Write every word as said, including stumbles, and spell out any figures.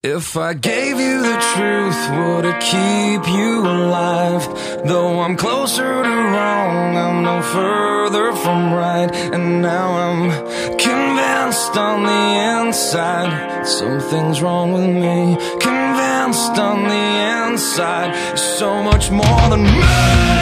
If I gave you the truth, would it keep you alive? Though I'm closer to wrong, I'm no further from right. And now I'm convinced on the inside something's wrong with me. Convinced on the inside, so much more than me.